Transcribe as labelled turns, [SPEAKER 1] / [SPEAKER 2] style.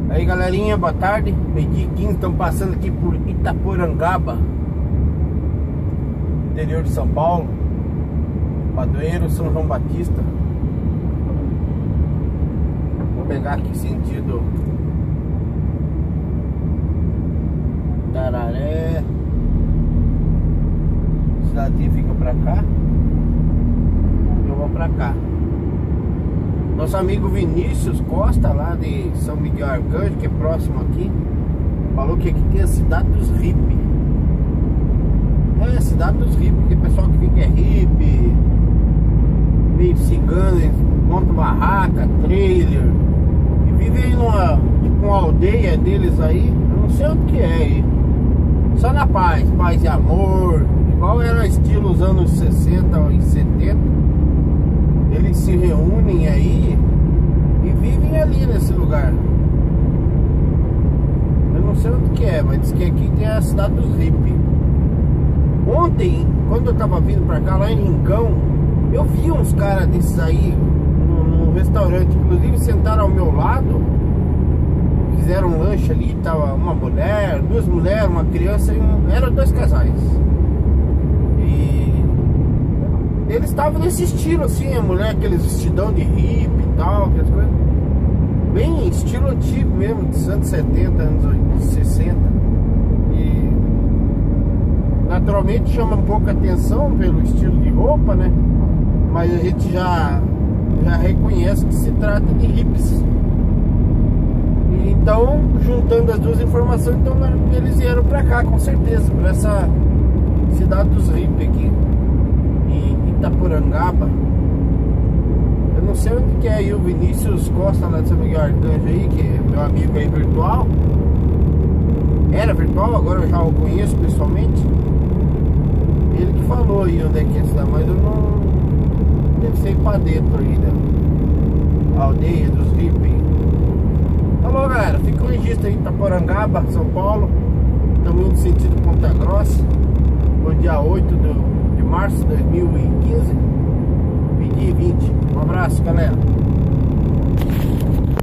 [SPEAKER 1] Aí galerinha, boa tarde. Meio-dia 15, estamos passando aqui por Itaporangaba, interior de São Paulo, Padroeiro, São João Batista. Vou pegar aqui sentido Tararé. Cidade fica pra cá, eu vou pra cá. Nosso amigo Vinícius Costa, lá de São Miguel Arcanjo, que é próximo aqui, falou que aqui tem a cidade dos hippies. É a cidade dos hippies, que o pessoal que fica é hippie, meio cigano, monta barraca, trailer, e vive aí tipo uma aldeia deles aí, eu não sei onde que é aí. Só na paz e amor, igual era estilo os anos 60 e 70. Eles se reúnem aí e vivem ali nesse lugar. Eu não sei onde que é, mas diz que aqui tem a cidade dos hippies. Ontem, quando eu tava vindo pra cá, lá em Rincão, eu vi uns caras desses aí no restaurante. Inclusive sentaram ao meu lado, fizeram um lanche ali. Tava uma mulher, duas mulheres, uma criança e eram dois casais. Eles estavam nesse estilo assim, a mulher, aqueles vestidão de hippie e tal, aquelas coisas. Bem estilo antigo mesmo, dos anos 70, anos 60. E naturalmente chama um pouco a atenção pelo estilo de roupa, né? Mas a gente já reconhece que se trata de hippies. E então, juntando as duas informações, então eles vieram pra cá, com certeza, pra essa cidade dos hippies aqui, Itaporangaba. Eu não sei onde que é aí o Vinícius Costa, lá de São Miguel Arcanjo aí, que é meu amigo aí virtual. Era virtual, agora eu já o conheço pessoalmente. Ele que falou aí onde é que está, mas eu não... Deve ser pra dentro aí da aldeia dos hippies. Falou galera, fica o registro aí, Itaporangaba, São Paulo. Estamos indo sentido Ponta Grossa. Foi dia 8 de março de 2015, meio-dia 20. Um abraço, galera.